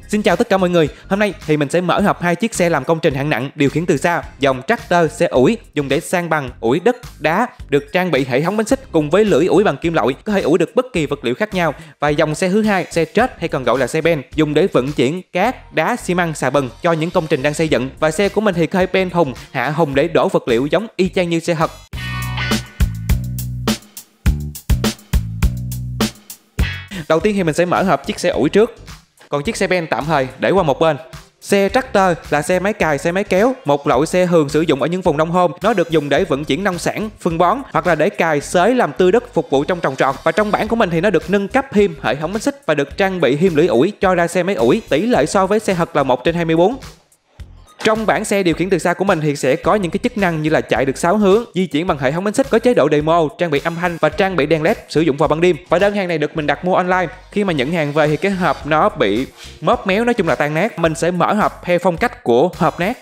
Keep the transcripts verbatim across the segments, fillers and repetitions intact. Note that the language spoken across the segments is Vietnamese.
Xin chào tất cả mọi người. Hôm nay thì mình sẽ mở hộp hai chiếc xe làm công trình hạng nặng điều khiển từ xa, dòng tractor xe ủi dùng để san bằng, ủi đất, đá, được trang bị hệ thống bánh xích cùng với lưỡi ủi bằng kim loại, có thể ủi được bất kỳ vật liệu khác nhau. Và dòng xe thứ hai, xe truck hay còn gọi là xe ben, dùng để vận chuyển cát, đá, xi măng, xà bần cho những công trình đang xây dựng. Và xe của mình thì có hơi ben hùng, hạ hùng để đổ vật liệu giống y chang như xe thật. Đầu tiên thì mình sẽ mở hộp chiếc xe ủi trước, còn chiếc xe ben tạm thời để qua một bên. Xe tractor là xe máy cày, xe máy kéo, một loại xe thường sử dụng ở những vùng nông thôn. Nó được dùng để vận chuyển nông sản, phân bón hoặc là để cày, xới làm tươi đất phục vụ trong trồng trọt. Và trong bản của mình thì nó được nâng cấp thêm hệ thống bánh xích và được trang bị thêm lưỡi ủi cho ra xe máy ủi. Tỷ lệ so với xe thật là một trên hai mươi bốn. Trong bản xe điều khiển từ xa của mình thì sẽ có những cái chức năng như là chạy được sáu hướng, di chuyển bằng hệ thống bánh xích, có chế độ demo, trang bị âm thanh và trang bị đèn led sử dụng vào ban đêm. Và đơn hàng này được mình đặt mua online. Khi mà nhận hàng về thì cái hộp nó bị móp méo, nói chung là tan nát. Mình sẽ mở hộp theo phong cách của hộp nát.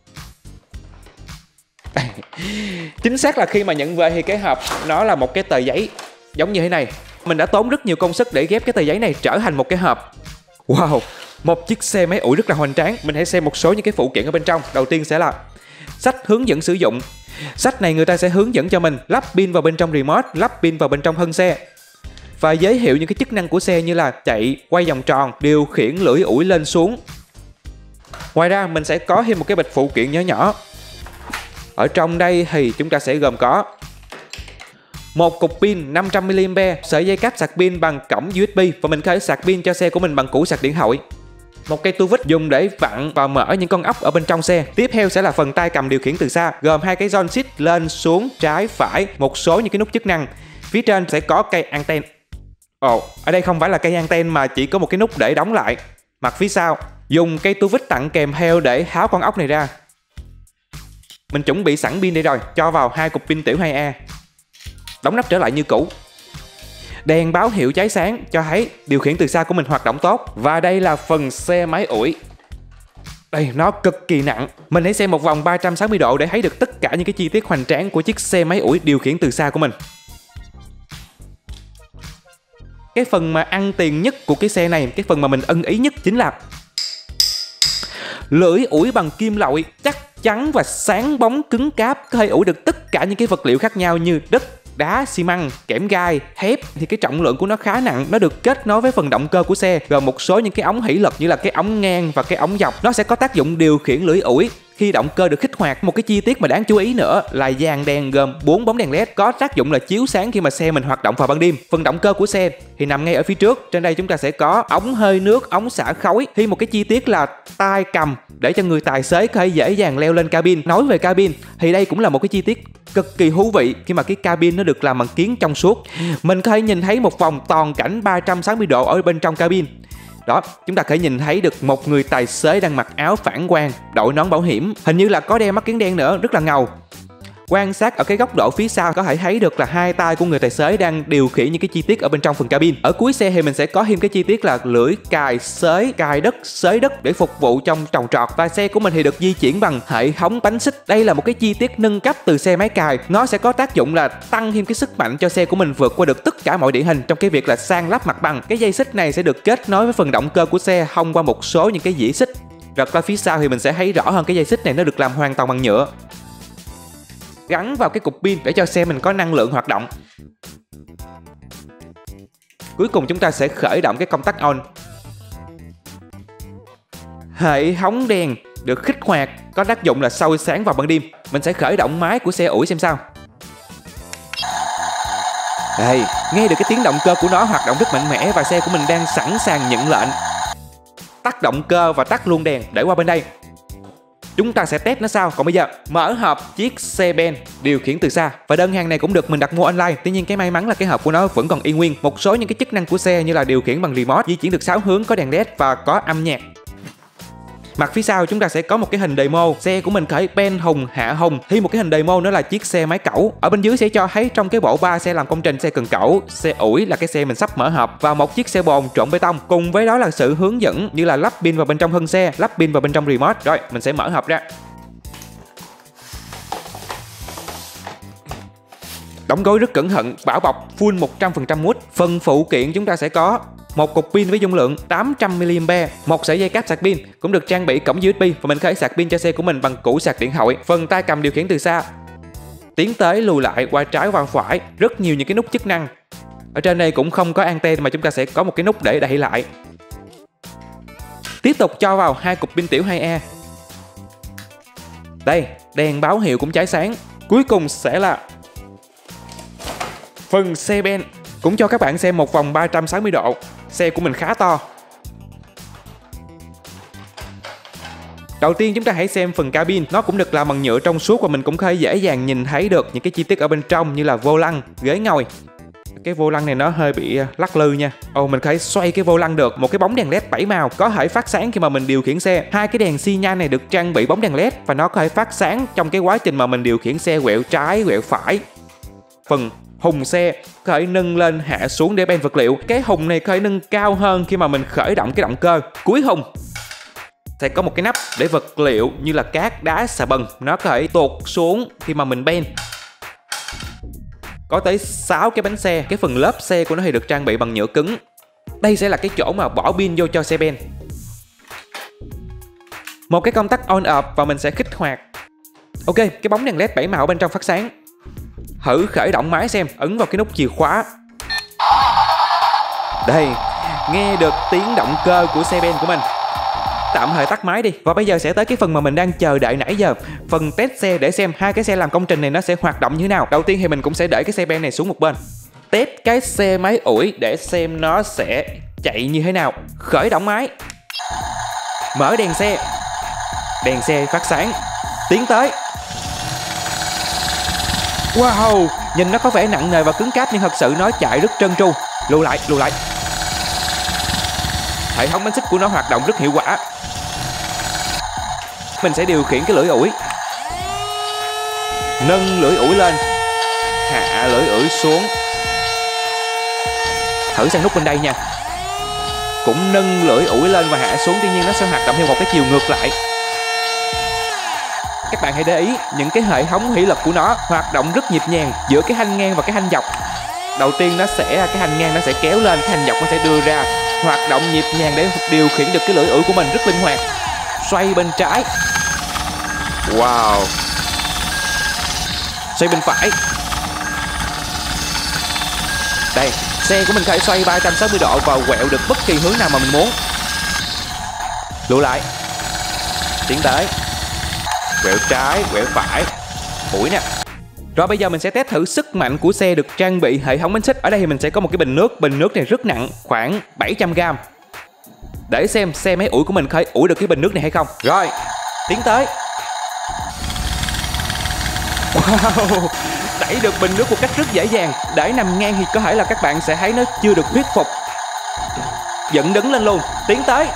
Chính xác là khi mà nhận về thì cái hộp nó là một cái tờ giấy giống như thế này. Mình đã tốn rất nhiều công sức để ghép cái tờ giấy này trở thành một cái hộp. Wow, một chiếc xe máy ủi rất là hoành tráng. Mình hãy xem một số những cái phụ kiện ở bên trong. Đầu tiên sẽ là sách hướng dẫn sử dụng. Sách này người ta sẽ hướng dẫn cho mình lắp pin vào bên trong remote, lắp pin vào bên trong thân xe và giới thiệu những cái chức năng của xe như là chạy, quay vòng tròn, điều khiển lưỡi ủi lên xuống. Ngoài ra mình sẽ có thêm một cái bịch phụ kiện nhỏ nhỏ. Ở trong đây thì chúng ta sẽ gồm có một cục pin năm trăm mi li am pe, sợi dây cáp sạc pin bằng cổng u ét bê và mình có thể sạc pin cho xe của mình bằng củ sạc điện thoại. Một cây tua vít dùng để vặn và mở những con ốc ở bên trong xe. Tiếp theo sẽ là phần tay cầm điều khiển từ xa, gồm hai cái joystick lên, xuống, trái, phải, một số những cái nút chức năng. Phía trên sẽ có cây anten. Ồ, ở đây không phải là cây anten mà chỉ có một cái nút để đóng lại. Mặt phía sau, dùng cây tua vít tặng kèm theo để tháo con ốc này ra. Mình chuẩn bị sẵn pin đây rồi, cho vào hai cục pin tiểu hai A. Đóng nắp trở lại như cũ. Đèn báo hiệu cháy sáng cho thấy điều khiển từ xa của mình hoạt động tốt. Và đây là phần xe máy ủi. Đây, nó cực kỳ nặng. Mình hãy xem một vòng ba trăm sáu mươi độ để thấy được tất cả những cái chi tiết hoành tráng của chiếc xe máy ủi điều khiển từ xa của mình. Cái phần mà ăn tiền nhất của cái xe này, cái phần mà mình ưng ý nhất chính là lưỡi ủi bằng kim loại chắc chắn và sáng bóng cứng cáp, có thể ủi được tất cả những cái vật liệu khác nhau như đất, đá, xi măng, kẽm gai, thép. Thì cái trọng lượng của nó khá nặng. Nó được kết nối với phần động cơ của xe, gồm một số những cái ống hỷ lực như là cái ống ngang và cái ống dọc. Nó sẽ có tác dụng điều khiển lưỡi ủi khi động cơ được kích hoạt. Một cái chi tiết mà đáng chú ý nữa là dàn đèn gồm bốn bóng đèn led có tác dụng là chiếu sáng khi mà xe mình hoạt động vào ban đêm. Phần động cơ của xe thì nằm ngay ở phía trước. Trên đây chúng ta sẽ có ống hơi nước, ống xả khói. Thêm một cái chi tiết là tay cầm để cho người tài xế có thể dễ dàng leo lên cabin. Nói về cabin thì đây cũng là một cái chi tiết cực kỳ thú vị khi mà cái cabin nó được làm bằng kiếng trong suốt. Mình có thể nhìn thấy một vòng toàn cảnh ba trăm sáu mươi độ ở bên trong cabin. Đó, chúng ta có thể nhìn thấy được một người tài xế đang mặc áo phản quang, đội nón bảo hiểm, hình như là có đeo mắt kiếng đen nữa, rất là ngầu. Quan sát ở cái góc độ phía sau có thể thấy được là hai tay của người tài xế đang điều khiển những cái chi tiết ở bên trong phần cabin. Ở cuối xe thì mình sẽ có thêm cái chi tiết là lưỡi cày, xới, cày đất, xới đất để phục vụ trong trồng trọt. Và xe của mình thì được di chuyển bằng hệ thống bánh xích. Đây là một cái chi tiết nâng cấp từ xe máy cày. Nó sẽ có tác dụng là tăng thêm cái sức mạnh cho xe của mình vượt qua được tất cả mọi địa hình trong cái việc là san lấp mặt bằng. Cái dây xích này sẽ được kết nối với phần động cơ của xe thông qua một số những cái dĩa xích. Gật ra phía sau thì mình sẽ thấy rõ hơn cái dây xích này nó được làm hoàn toàn bằng nhựa, gắn vào cái cục pin để cho xe mình có năng lượng hoạt động. Cuối cùng chúng ta sẽ khởi động cái công tắc on. Hệ thống đèn được kích hoạt có tác dụng là soi sáng vào ban đêm. Mình sẽ khởi động máy của xe ủi xem sao. Đây, nghe được cái tiếng động cơ của nó hoạt động rất mạnh mẽ và xe của mình đang sẵn sàng nhận lệnh. Tắt động cơ và tắt luôn đèn để qua bên đây. Chúng ta sẽ test nó sau. Còn bây giờ mở hộp chiếc xe ben điều khiển từ xa. Và đơn hàng này cũng được mình đặt mua online. Tuy nhiên cái may mắn là cái hộp của nó vẫn còn y nguyên. Một số những cái chức năng của xe như là điều khiển bằng remote, di chuyển được sáu hướng, có đèn led và có âm nhạc. Mặt phía sau chúng ta sẽ có một cái hình demo. Xe của mình khởi ben hùng, hạ hùng. Thêm một cái hình demo nữa là chiếc xe máy cẩu. Ở bên dưới sẽ cho thấy trong cái bộ ba xe làm công trình, xe cần cẩu, xe ủi là cái xe mình sắp mở hộp, và một chiếc xe bồn trộn bê tông. Cùng với đó là sự hướng dẫn như là lắp pin vào bên trong thân xe, lắp pin vào bên trong remote. Rồi mình sẽ mở hộp ra. Đóng gói rất cẩn thận, bảo bọc full một trăm phần trăm mút. Phần phụ kiện chúng ta sẽ có một cục pin với dung lượng tám trăm mi-li-am-pe, một sợi dây cáp sạc pin cũng được trang bị cổng u ét bê và mình có thể sạc pin cho xe của mình bằng củ sạc điện thoại. Phần tay cầm điều khiển từ xa, tiến tới lùi lại, qua trái qua phải, rất nhiều những cái nút chức năng. Ở trên đây cũng không có anten mà chúng ta sẽ có một cái nút để đẩy lại. Tiếp tục cho vào hai cục pin tiểu hai E. Đây, đèn báo hiệu cũng cháy sáng. Cuối cùng sẽ là phần xe ben, cũng cho các bạn xem một vòng ba trăm sáu mươi độ. Xe của mình khá to. Đầu tiên chúng ta hãy xem phần cabin. Nó cũng được làm bằng nhựa trong suốt và mình cũng có thể dễ dàng nhìn thấy được những cái chi tiết ở bên trong như là vô lăng, ghế ngồi. Cái vô lăng này nó hơi bị lắc lư nha. Ồ, mình có thể xoay cái vô lăng được. Một cái bóng đèn led bảy màu có thể phát sáng khi mà mình điều khiển xe. Hai cái đèn xi nhan này được trang bị bóng đèn led và nó có thể phát sáng trong cái quá trình mà mình điều khiển xe quẹo trái, quẹo phải. Phần hùng xe có thể nâng lên hạ xuống để ben vật liệu. Cái hùng này có thể nâng cao hơn khi mà mình khởi động cái động cơ. Cuối hùng sẽ có một cái nắp để vật liệu như là cát, đá, xà bần nó có thể tuột xuống khi mà mình ben. Có tới sáu cái bánh xe. Cái phần lớp xe của nó thì được trang bị bằng nhựa cứng. Đây sẽ là cái chỗ mà bỏ pin vô cho xe ben. Một cái công tắc on off và mình sẽ kích hoạt. Ok, cái bóng đèn led bảy màu bên trong phát sáng. Thử khởi động máy xem, ấn vào cái nút chìa khóa. Đây, nghe được tiếng động cơ của xe ben của mình. Tạm thời tắt máy đi. Và bây giờ sẽ tới cái phần mà mình đang chờ đợi nãy giờ. Phần test xe để xem hai cái xe làm công trình này nó sẽ hoạt động như thế nào. Đầu tiên thì mình cũng sẽ để cái xe ben này xuống một bên. Test cái xe máy ủi để xem nó sẽ chạy như thế nào. Khởi động máy. Mở đèn xe. Đèn xe phát sáng. Tiến tới. Wow, nhìn nó có vẻ nặng nề và cứng cáp nhưng thật sự nó chạy rất trơn tru. Lùi lại, lùi lại. Hệ thống bánh xích của nó hoạt động rất hiệu quả. Mình sẽ điều khiển cái lưỡi ủi. Nâng lưỡi ủi lên, hạ lưỡi ủi xuống. Thử sang nút bên đây nha. Cũng nâng lưỡi ủi lên và hạ xuống. Tuy nhiên nó sẽ hoạt động theo một cái chiều ngược lại. Các bạn hãy để ý những cái hệ thống thủy lực của nó hoạt động rất nhịp nhàng giữa cái thanh ngang và cái thanh dọc. Đầu tiên nó sẽ cái thanh ngang nó sẽ kéo lên, cái thanh dọc nó sẽ đưa ra. Hoạt động nhịp nhàng để điều khiển được cái lưỡi ủi của mình rất linh hoạt. Xoay bên trái. Wow. Xoay bên phải. Đây, xe của mình có thể xoay ba trăm sáu mươi độ và quẹo được bất kỳ hướng nào mà mình muốn. Lùi lại. Tiến tới. Quẹo trái, quẹo phải. Ủi nè. Rồi bây giờ mình sẽ test thử sức mạnh của xe được trang bị hệ thống bánh xích. Ở đây thì mình sẽ có một cái bình nước. Bình nước này rất nặng, khoảng bảy trăm gam. Để xem xe máy ủi của mình có thể ủi được cái bình nước này hay không. Rồi, tiến tới. Wow, đẩy được bình nước một cách rất dễ dàng. Để nằm ngang thì có thể là các bạn sẽ thấy nó chưa được thuyết phục. Dựng đứng lên luôn, tiến tới.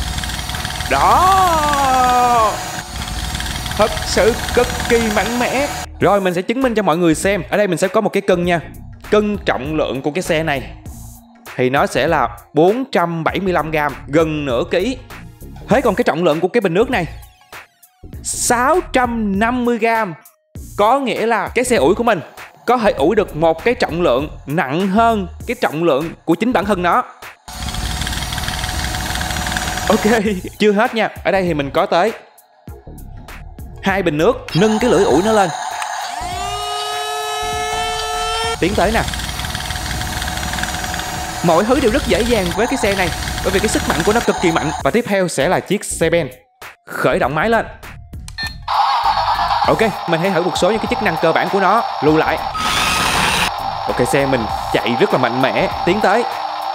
Đó, thật sự cực kỳ mạnh mẽ. Rồi mình sẽ chứng minh cho mọi người xem. Ở đây mình sẽ có một cái cân nha. Cân trọng lượng của cái xe này thì nó sẽ là bốn trăm bảy mươi lăm gam, gần nửa ký. Thế còn cái trọng lượng của cái bình nước này sáu trăm năm mươi gam. Có nghĩa là cái xe ủi của mình có thể ủi được một cái trọng lượng nặng hơn cái trọng lượng của chính bản thân nó. Ok, chưa hết nha. Ở đây thì mình có tới hai bình nước. Nâng cái lưỡi ủi nó lên. Tiến tới nè. Mọi thứ đều rất dễ dàng với cái xe này, bởi vì cái sức mạnh của nó cực kỳ mạnh. Và tiếp theo sẽ là chiếc xe ben. Khởi động máy lên. Ok, mình hãy thử một số những cái chức năng cơ bản của nó. Lùi lại. Ok, xe mình chạy rất là mạnh mẽ. Tiến tới.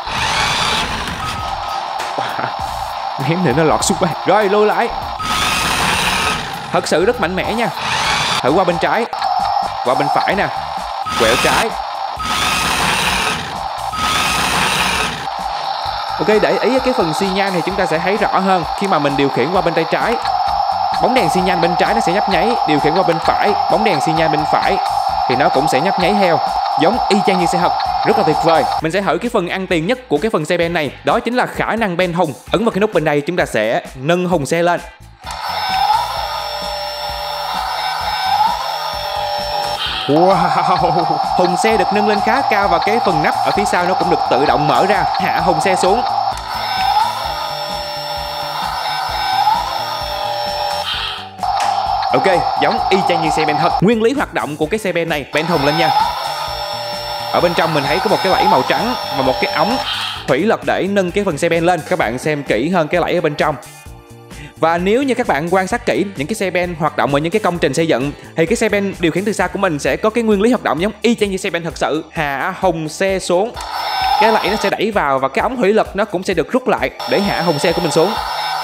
Ném nữa nó lọt xuống bàn. Rồi, lùi lại. Thật sự rất mạnh mẽ nha. Thử qua bên trái. Qua bên phải nè. Quẹo trái. Ok, để ý cái phần xi nhan thì chúng ta sẽ thấy rõ hơn khi mà mình điều khiển qua bên tay trái. Bóng đèn xi nhan bên trái nó sẽ nhấp nháy. Điều khiển qua bên phải, bóng đèn xi nhan bên phải thì nó cũng sẽ nhấp nháy theo. Giống y chang như xe thật. Rất là tuyệt vời. Mình sẽ thử cái phần ăn tiền nhất của cái phần xe ben này. Đó chính là khả năng ben hùng. Ấn vào cái nút bên đây chúng ta sẽ nâng hùng xe lên. Wow, hùng xe được nâng lên khá cao và cái phần nắp ở phía sau nó cũng được tự động mở ra. Hạ hùng xe xuống. Ok, giống y chang như xe ben thật. Nguyên lý hoạt động của cái xe ben này, ben hùng lên nha. Ở bên trong mình thấy có một cái lẫy màu trắng và một cái ống thủy lực để nâng cái phần xe ben lên. Các bạn xem kỹ hơn cái lẫy ở bên trong. Và nếu như các bạn quan sát kỹ những cái xe ben hoạt động ở những cái công trình xây dựng thì cái xe ben điều khiển từ xa của mình sẽ có cái nguyên lý hoạt động giống y chang như xe ben thật sự. Hạ hùng xe xuống, cái lẫy nó sẽ đẩy vào và cái ống thủy lực nó cũng sẽ được rút lại để hạ hùng xe của mình xuống.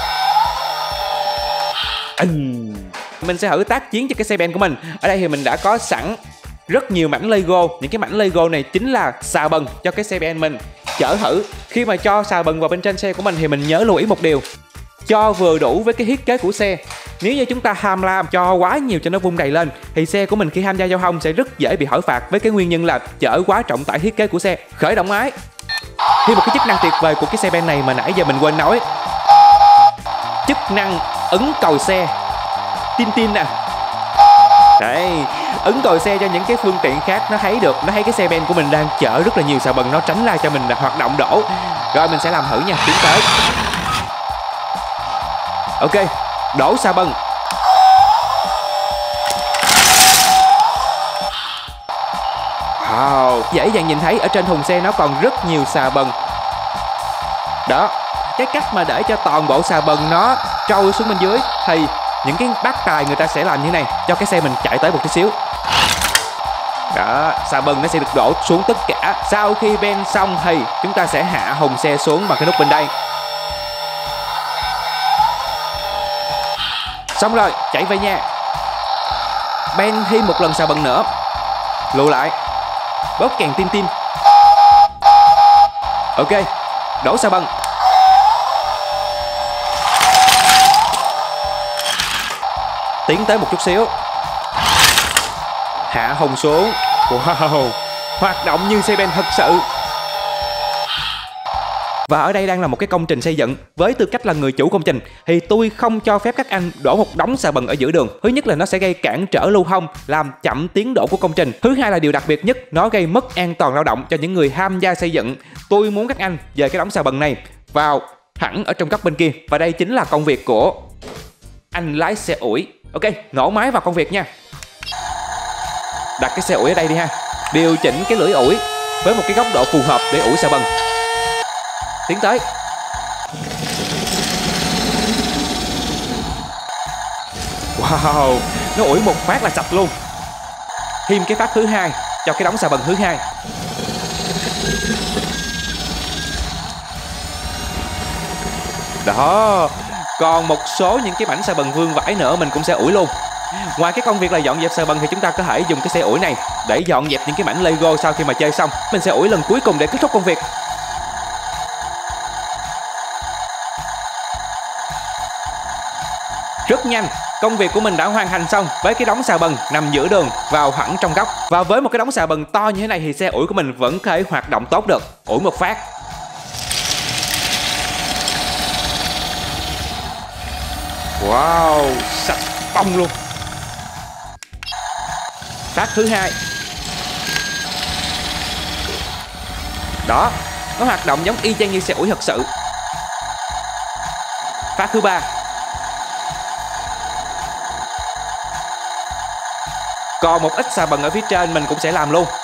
Mình sẽ thử tác chiến cho cái xe ben của mình. Ở đây thì mình đã có sẵn rất nhiều mảnh Lego. Những cái mảnh Lego này chính là xà bần cho cái xe ben mình chở thử. Khi mà cho xà bần vào bên trên xe của mình thì mình nhớ lưu ý một điều: cho vừa đủ với cái thiết kế của xe. Nếu như chúng ta ham lam cho quá nhiều cho nó vung đầy lên thì xe của mình khi tham gia giao thông sẽ rất dễ bị hỏi phạt, với cái nguyên nhân là chở quá trọng tải thiết kế của xe. Khởi động máy. Thêm một cái chức năng tuyệt vời của cái xe ben này mà nãy giờ mình quên nói: chức năng ấn còi xe. Tin tin nè. Đấy, ấn còi xe cho những cái phương tiện khác nó thấy được, nó thấy cái xe ben của mình đang chở rất là nhiều xà bần, nó tránh ra cho mình là hoạt động đổ. Rồi mình sẽ làm thử nha, tiến tới. Ok, đổ xà bần. Wow, dễ dàng nhìn thấy ở trên thùng xe nó còn rất nhiều xà bần. Đó, cái cách mà để cho toàn bộ xà bần nó trôi xuống bên dưới thì những cái bác tài người ta sẽ làm như này, cho cái xe mình chạy tới một chút xíu. Đó, xà bần nó sẽ được đổ xuống tất cả. Sau khi ben xong thì chúng ta sẽ hạ hùng xe xuống bằng cái nút bên đây. Xong rồi, chạy về nhà. Ben thêm một lần xà bần nữa. Lùi lại. Bóp kèn tin tin. Ok, đổ xà bần. Tiến tới một chút xíu. Hạ hùng xuống. Wow, hoạt động như xe ben thật sự. Và ở đây đang là một cái công trình xây dựng. Với tư cách là người chủ công trình thì tôi không cho phép các anh đổ một đống xà bần ở giữa đường. Thứ nhất là nó sẽ gây cản trở lưu thông, làm chậm tiến độ của công trình. Thứ hai là điều đặc biệt nhất, nó gây mất an toàn lao động cho những người tham gia xây dựng. Tôi muốn các anh dời cái đống xà bần này vào hẳn ở trong góc bên kia. Và đây chính là công việc của anh lái xe ủi. Ok, nổ máy vào công việc nha. Đặt cái xe ủi ở đây đi ha. Điều chỉnh cái lưỡi ủi với một cái góc độ phù hợp để ủi xà bần. Tiến tới. Wow, nó ủi một phát là sạch luôn. Thêm cái phát thứ hai cho cái đống xà bần thứ hai. Đó, còn một số những cái mảnh xà bần vương vãi nữa mình cũng sẽ ủi luôn. Ngoài cái công việc là dọn dẹp xà bần thì chúng ta có thể dùng cái xe ủi này để dọn dẹp những cái mảnh Lego sau khi mà chơi xong. Mình sẽ ủi lần cuối cùng để kết thúc công việc. Rất nhanh, công việc của mình đã hoàn thành xong với cái đống xà bần nằm giữa đường vào hẳn trong góc. Và với một cái đống xà bần to như thế này thì xe ủi của mình vẫn có thể hoạt động tốt được. Ủi một phát. Wow, sạch bong luôn. Phát thứ hai. Đó, nó hoạt động giống y chang như xe ủi thật sự. Phát thứ ba. Còn một ít xà bần ở phía trên mình cũng sẽ làm luôn.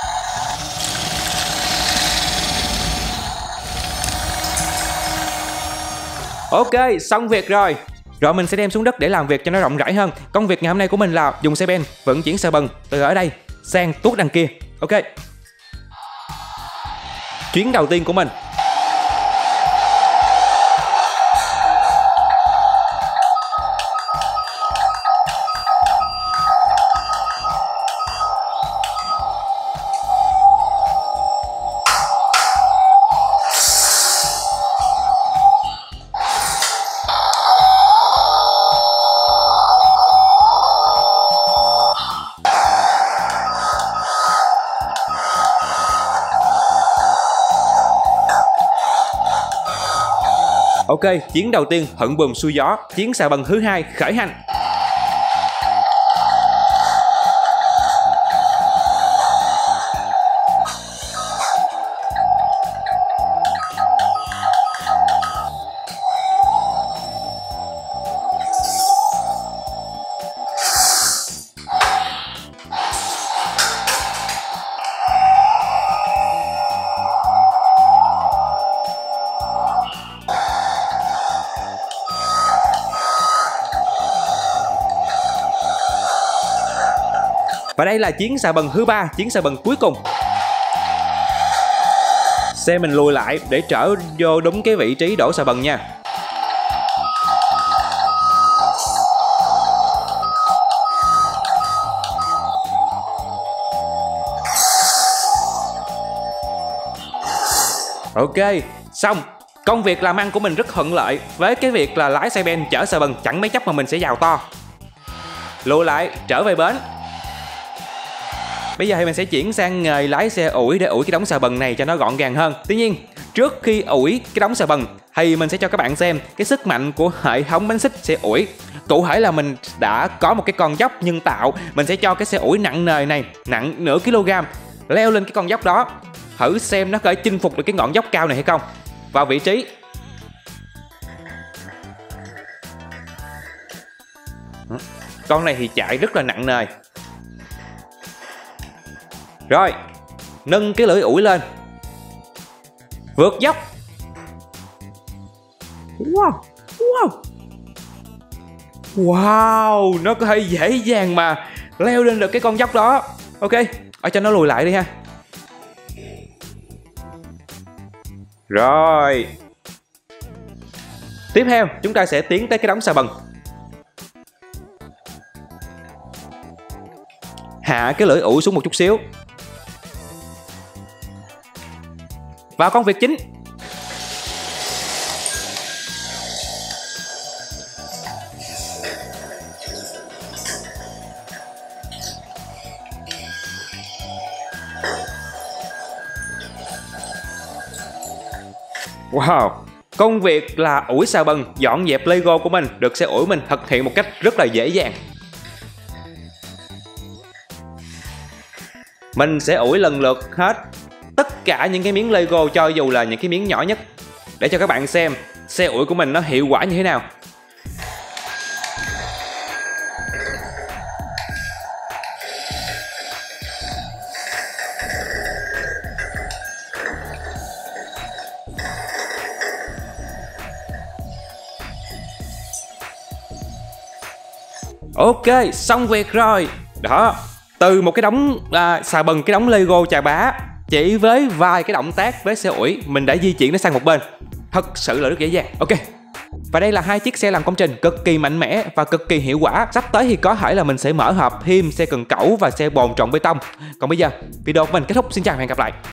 Ok, xong việc rồi. Rồi mình sẽ đem xuống đất để làm việc cho nó rộng rãi hơn. Công việc ngày hôm nay của mình là dùng xe ben vận chuyển xà bần từ ở đây sang tuốt đằng kia. Ok. Chuyến đầu tiên của mình. Ok, chuyến đầu tiên hận bùm xuôi gió. Chuyến xà bần thứ hai khởi hành. Và đây là chuyến xà bần thứ ba, chuyến xà bần cuối cùng. Xe mình lùi lại để trở vô đúng cái vị trí đổ xà bần nha. Ok, xong. Công việc làm ăn của mình rất thuận lợi với cái việc là lái xe ben chở xà bần, chẳng mấy chốc mà mình sẽ giàu to. Lùi lại, trở về bến. Bây giờ thì mình sẽ chuyển sang nghề lái xe ủi để ủi cái đống xà bần này cho nó gọn gàng hơn. Tuy nhiên, trước khi ủi cái đống xà bần thì mình sẽ cho các bạn xem cái sức mạnh của hệ thống bánh xích xe ủi. Cụ thể là mình đã có một cái con dốc nhân tạo, mình sẽ cho cái xe ủi nặng nề này, nặng nửa kg, leo lên cái con dốc đó. Thử xem nó có thể chinh phục được cái ngọn dốc cao này hay không. Vào vị trí. Con này thì chạy rất là nặng nề. Rồi, nâng cái lưỡi ủi lên. Vượt dốc. Wow, wow. Wow, nó có thể dễ dàng mà leo lên được cái con dốc đó. Ok, ở cho nó lùi lại đi ha. Rồi. Tiếp theo, chúng ta sẽ tiến tới cái đống xà bần. Hạ cái lưỡi ủi xuống một chút xíu. Vào công việc chính. Wow, công việc là ủi xà bần, dọn dẹp Lego của mình được xe ủi mình thực hiện một cách rất là dễ dàng. Mình sẽ ủi lần lượt hết tất cả những cái miếng Lego, cho dù là những cái miếng nhỏ nhất, để cho các bạn xem xe ủi của mình nó hiệu quả như thế nào. Ok, xong việc rồi. Đó, từ một cái đống à, xà bần, cái đống Lego chà bá, chỉ với vài cái động tác với xe ủi, mình đã di chuyển nó sang một bên. Thật sự là rất dễ dàng. Ok. Và đây là hai chiếc xe làm công trình cực kỳ mạnh mẽ và cực kỳ hiệu quả. Sắp tới thì có thể là mình sẽ mở hộp thêm xe cần cẩu và xe bồn trộn bê tông. Còn bây giờ, video của mình kết thúc. Xin chào và hẹn gặp lại.